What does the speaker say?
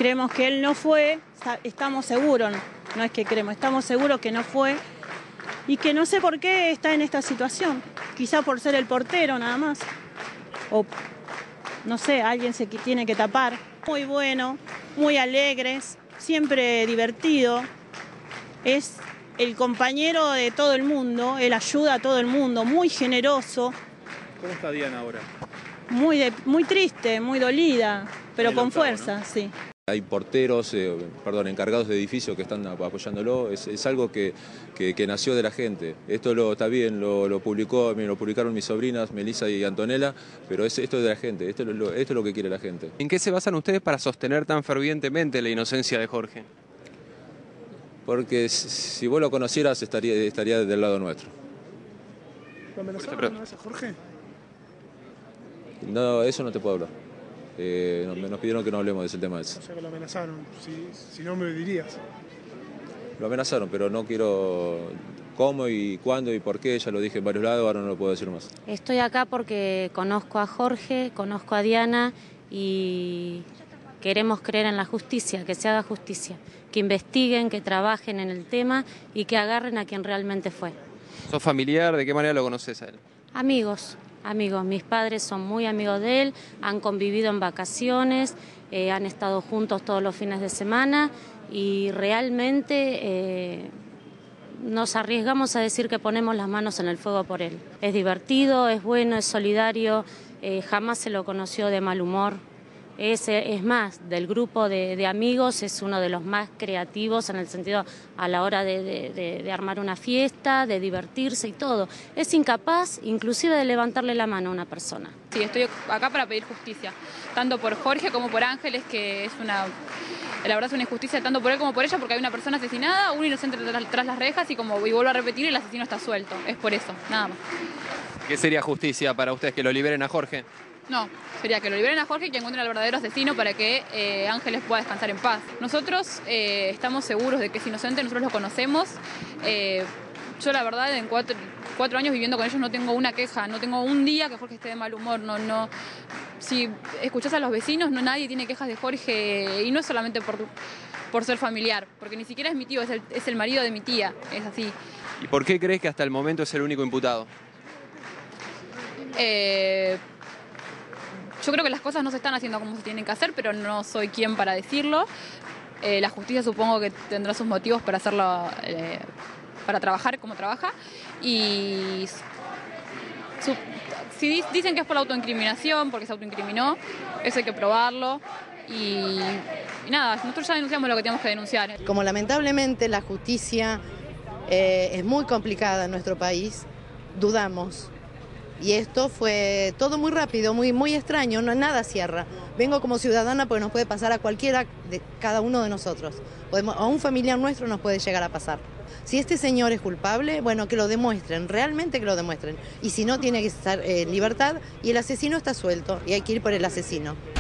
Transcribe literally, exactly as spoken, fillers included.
creemos que él no fue, estamos seguros, no es que creemos, estamos seguros que no fue y que no sé por qué está en esta situación, quizá por ser el portero nada más, o no sé, alguien se tiene que tapar. Muy bueno, muy alegres, siempre divertido, es el compañero de todo el mundo, él ayuda a todo el mundo, muy generoso. ¿Cómo está Diana ahora? Muy, de, muy triste, muy dolida, pero con fuerza, ¿no? Sí. Hay porteros, eh, perdón, encargados de edificios que están apoyándolo, es, es algo que, que, que nació de la gente. Esto lo, está bien, lo, lo, publicó, lo publicaron mis sobrinas, Melissa y Antonella, pero es, esto es de la gente, esto es, lo, esto es lo que quiere la gente. ¿En qué se basan ustedes para sostener tan fervientemente la inocencia de Jorge? Porque si vos lo conocieras estaría, estaría del lado nuestro. ¿Lo amenazaron una vez a Jorge? No, eso no te puedo hablar. Eh, nos pidieron que no hablemos de ese tema ese. O sea que lo amenazaron, si, si no me dirías. Lo amenazaron, pero no quiero cómo y cuándo y por qué, ya lo dije en varios lados, ahora no lo puedo decir más. Estoy acá porque conozco a Jorge, conozco a Diana y queremos creer en la justicia, que se haga justicia, que investiguen, que trabajen en el tema y que agarren a quien realmente fue. ¿Sos familiar? ¿De qué manera lo conoces a él? Amigos. Amigos, mis padres son muy amigos de él, han convivido en vacaciones, eh, han estado juntos todos los fines de semana y realmente eh, nos arriesgamos a decir que ponemos las manos en el fuego por él. Es divertido, es bueno, es solidario, eh, jamás se lo conoció de mal humor. Es, es más, del grupo de, de amigos es uno de los más creativos en el sentido a la hora de, de, de, de armar una fiesta, de divertirse y todo. Es incapaz inclusive de levantarle la mano a una persona. Sí, estoy acá para pedir justicia, tanto por Jorge como por Ángeles, que es una, la verdad es una injusticia tanto por él como por ella, porque hay una persona asesinada, un inocente tras, tras las rejas y como y vuelvo a repetir, el asesino está suelto. Es por eso, nada más. ¿Qué sería justicia para ustedes, que lo liberen a Jorge? No, sería que lo liberen a Jorge y que encuentren al verdadero asesino para que eh, Ángeles pueda descansar en paz. Nosotros eh, estamos seguros de que es inocente, nosotros lo conocemos. Eh, yo la verdad en cuatro, cuatro años viviendo con ellos no tengo una queja, no tengo un día que Jorge esté de mal humor. No, no. Si escuchás a los vecinos, no nadie tiene quejas de Jorge y no es solamente por, por ser familiar, porque ni siquiera es mi tío, es el, es el marido de mi tía, es así. ¿Y por qué crees que hasta el momento es el único imputado? Eh... Yo creo que las cosas no se están haciendo como se tienen que hacer, pero no soy quien para decirlo. Eh, la justicia supongo que tendrá sus motivos para hacerlo, eh, para trabajar como trabaja. Y su, si dicen que es por la autoincriminación, porque se autoincriminó, eso hay que probarlo. Y, y nada, nosotros ya denunciamos lo que teníamos que denunciar. Como lamentablemente la justicia eh, es muy complicada en nuestro país, dudamos. Y esto fue todo muy rápido, muy, muy extraño, no, nada cierra. Vengo como ciudadana porque nos puede pasar a cualquiera de cada uno de nosotros. Podemos, a un familiar nuestro nos puede llegar a pasar. Si este señor es culpable, bueno, que lo demuestren, realmente que lo demuestren. Y si no, tiene que estar en libertad y el asesino está suelto y hay que ir por el asesino.